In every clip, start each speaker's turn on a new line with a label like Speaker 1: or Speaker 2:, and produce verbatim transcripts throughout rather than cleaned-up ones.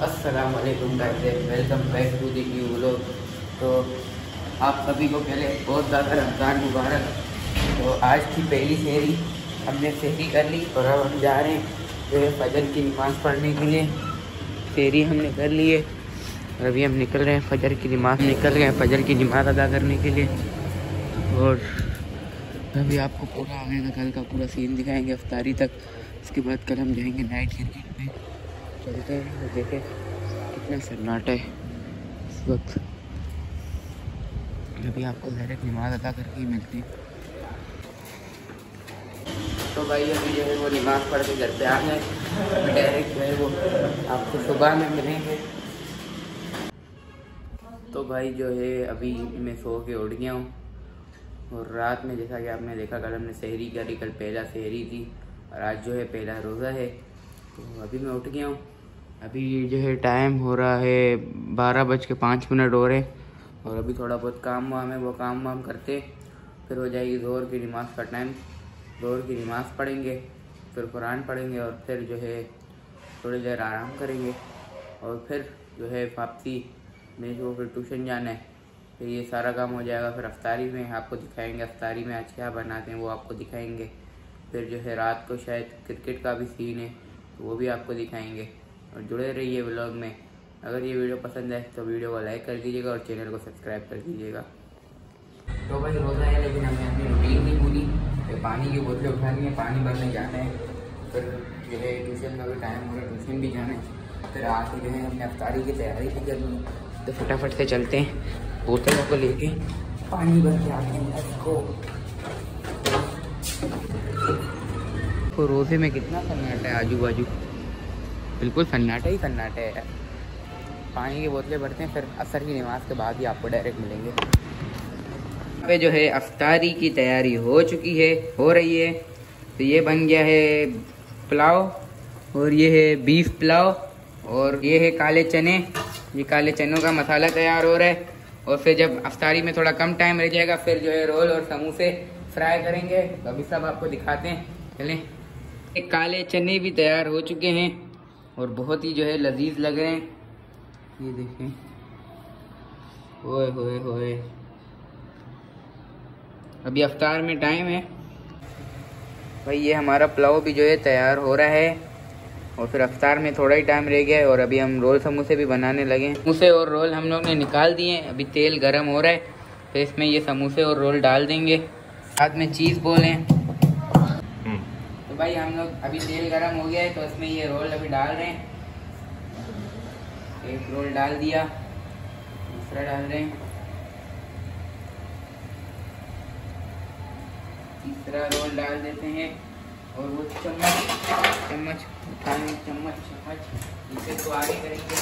Speaker 1: अस्सलाम वालेकुम guys, welcome back to the new vlog. तो आप सभी को पहले बहुत ज़्यादा रमज़ान मुबारक। तो आज की पहली सहरी हमने सहरी कर ली और अब हम जा रहे हैं जो है फजर की नमाज़ पढ़ने के लिए। सहरी हमने कर ली है और अभी हम निकल रहे हैं फजर की नमाज़ निकल रहे हैं फजर की नमाज़ अदा करने के लिए। और अभी आपको पूरा आगे का कल का पूरा सीन दिखाएंगे अफ्तारी तक। उसके बाद कल हम जाएंगे नाइट क्रिकेट में, चलते हैं तो देखें कितना सन्नाटा है इस वक्त। अभी आपको डायरेक्ट नमाज़ अदा करके ही मिलती है। तो भाई अभी जो है वो नमाज़ पढ़ के घर पे आ गए, अभी डायरेक्ट जो है वो आपको सुबह में मिलेंगे। तो भाई जो है अभी मैं सो के उठ गया हूँ और रात में जैसा कि आपने देखा कल हमने सहरी करी, कल पहला सहरी थी और आज जो है पहला रोज़ा है। तो अभी मैं उठ गया हूँ। अभी जो है टाइम हो रहा है बारह बज के पाँच मिनट हो रहे और अभी थोड़ा बहुत काम वाम है, वो काम वाम करते फिर हो जाएगी ज़ोहर की नमाज़ का टाइम। ज़ोहर की नमाज़ पढ़ेंगे, फिर कुरान पढ़ेंगे और फिर जो है थोड़ी देर आराम करेंगे और फिर जो है वापसी में जो फिर ट्यूशन जाना है। फिर ये सारा काम हो जाएगा। फिर अफ्तारी में आपको दिखाएंगे अफ्तारी में आज क्या बनाते हैं वो आपको दिखाएंगे। फिर जो है रात को शायद क्रिकेट का भी सीन है तो वो भी आपको दिखाएंगे और जुड़े रहिए व्लॉग में। अगर ये वीडियो पसंद है तो वीडियो को लाइक कर दीजिएगा और चैनल को सब्सक्राइब कर दीजिएगा। तो भाई रोज़ा है लेकिन हमें अपनी रूटीन नहीं भूली। फिर पानी की बोतलें उठानी है, पानी भरने जाना है, फिर जो है ट्यूशन का भी टाइम हो रहा है, ट्यूशन भी जाना है। फिर आके जो है हमने अफ्तारी की तैयारी भी करनी है। तो फटाफट से चलते हैं, बोतलों को लेके पानी भर के आते हैं। इसको तो रोज़े में कितना सन्नाटा है, आजू बाजू बिल्कुल सन्नाटा ही सन्नाटा है। पानी की बोतलें भरते हैं, फिर असर की नमाज़ के बाद ही आपको डायरेक्ट मिलेंगे। यहाँ पे जो है अफ्तारी की तैयारी हो चुकी है, हो रही है। तो ये बन गया है पुलाव और ये है बीफ पुलाव और ये है काले चने। ये काले चनों का मसाला तैयार हो रहा है और फिर जब अफ्तारी में थोड़ा कम टाइम रह जाएगा फिर जो है रोल और समोसे फ्राई करेंगे। तो अभी सब आपको दिखाते हैं, चलें। एक काले चने भी तैयार हो चुके हैं और बहुत ही जो है लजीज लग रहे हैं। ये देखें, ओए होए होए। अभी अफ्तार में टाइम है भाई। ये हमारा पुलाव भी जो है तैयार हो रहा है और फिर अफ्तार में थोड़ा ही टाइम रह गया है और अभी हम रोल समोसे भी बनाने लगे हैं। समोसे और रोल हम लोग ने निकाल दिए हैं, अभी तेल गरम हो रहा है तो इसमें ये समोसे और रोल डाल देंगे, साथ में चीज़ बोल हैं। तो भाई हम लोग अभी तेल गरम हो गया है तो इसमें ये रोल अभी डाल रहे हैं। एक रोल डाल दिया, दूसरा डाल रहे हैं, तीसरा रोल डाल देते हैं और वो चम्मच चम्मच उठाने चम्मच चम्मच इसे तो आगे करेंगे।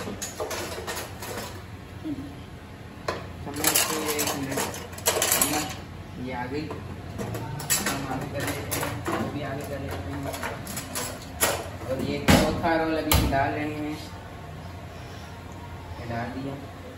Speaker 1: चम्मच से एक मिनट, चम्मच ये आ गई, हम आगे कर लेते हैं, वो भी आगे कर लेते हैं। और ये चौथा रोल अभी हम डाल रहे हैं, ये डाल दिया।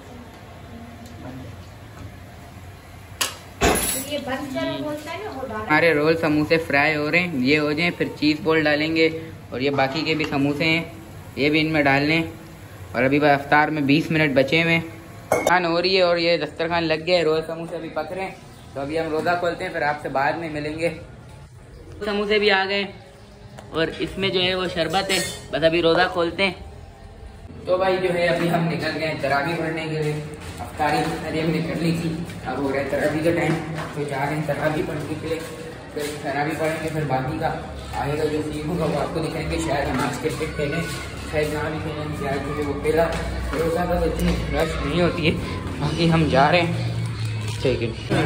Speaker 1: हमारे रोल समोसे फ्राई हो रहे हैं, ये हो जाए फिर चीज़ बॉल डालेंगे और ये बाकी के भी समोसे हैं ये भी इनमें डाल लें। और अभी अफ्तार में बीस मिनट बचे हुए खान हो रही है और ये दस्तरखान लग गया है, रोल समोसे अभी पक रहे हैं। तो अभी हम रोज़ा खोलते हैं, फिर आपसे बाद में मिलेंगे। समोसे भी आ गए और इसमें जो है वो शरबत है, बस अभी रोज़ा खोलते हैं। तो भाई जो है अभी हम निकल गए तरावी पढ़ने के लिए। अफ्तारी अरे हमने कर ली थी, अब हो रहा है तरावी का टाइम, तो जा रहे हैं तरावी पढ़ने के लिए। फिर तरावी पढ़ेंगे, फिर बाकी का आगे का जो सीन होगा वो आपको दिखाएंगे। शायद हम आज क्रिकेट खेलें, शायद ना भी खेलें, शायद जो है वो पहला रोज़ा का तो इतनी रश नहीं होती है। बाकी हम जा रहे हैं, ठीक है।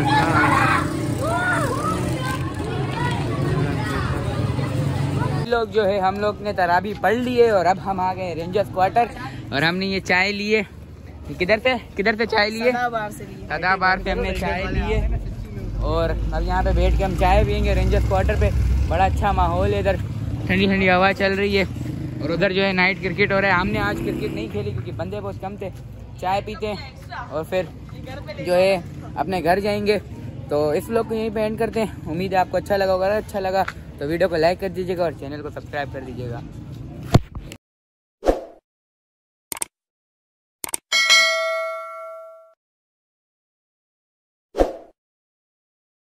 Speaker 1: लोग जो है हम लोग ने तरावी पढ़ लिए और अब हम आ गए रेंजर्स क्वार्टर और हमने ये चाय लिए। किधर से किधर से चाय लिए? सदाबार से हमने चाय लिए और अब यहाँ पे बैठ के हम चाय पियेंगे रेंजर्स क्वार्टर पे। बड़ा अच्छा माहौल है, इधर ठंडी ठंडी हवा चल रही है और उधर जो है नाइट क्रिकेट हो रहा है। हमने आज क्रिकेट नहीं खेली क्योंकि बंदे बहुत कम थे। चाय पीते हैं और फिर जो है अपने घर जाएंगे। तो इस व्लॉग को यहीं पे एंड करते हैं। उम्मीद है आपको अच्छा लगा होगा। अच्छा लगा तो वीडियो को लाइक कर दीजिएगा और चैनल को सब्सक्राइब कर दीजिएगा।